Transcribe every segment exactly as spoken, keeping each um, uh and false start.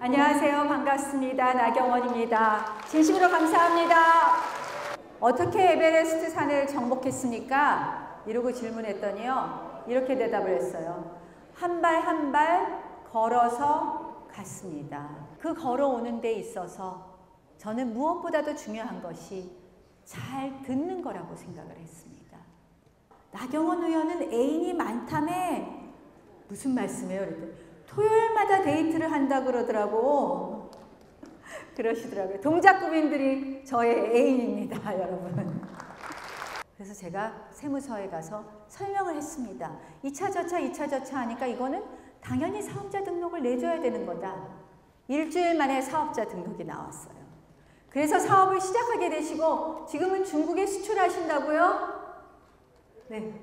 안녕하세요. 반갑습니다. 나경원입니다. 진심으로 감사합니다. 어떻게 에베레스트 산을 정복했습니까? 이러고 질문했더니요. 이렇게 대답을 했어요. 한 발 한 발 걸어서 갔습니다. 그 걸어오는 데 있어서 저는 무엇보다도 중요한 것이 잘 듣는 거라고 생각을 했습니다. 나경원 의원은 애인이 많다며. 무슨 말씀이에요? 그랬더니 토요일마다 데이트를 한다 그러더라고. 그러시더라고요. 동작구민들이 저의 애인입니다, 여러분. 그래서 제가 세무서에 가서 설명을 했습니다. 이 차 저차 이 차 저차 하니까 이거는 당연히 사업자 등록을 내줘야 되는 거다. 일주일 만에 사업자 등록이 나왔어요. 그래서 사업을 시작하게 되시고 지금은 중국에 수출하신다고요? 네.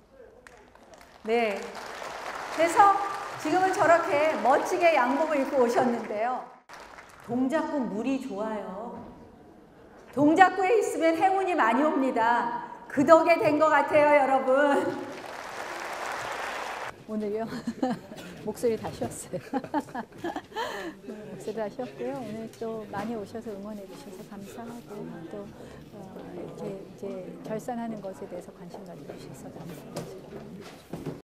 네. 그래서 지금은 저렇게 멋지게 양복을 입고 오셨는데요. 동작구 물이 좋아요. 동작구에 있으면 행운이 많이 옵니다. 그 덕에 된 것 같아요, 여러분. 오늘요? 목소리 다 쉬었어요. 목소리 다 쉬었고요. 오늘 또 많이 오셔서 응원해 주셔서 감사하고 또 어, 이렇게 이제 결산하는 것에 대해서 관심 가져주셔서 감사합니다.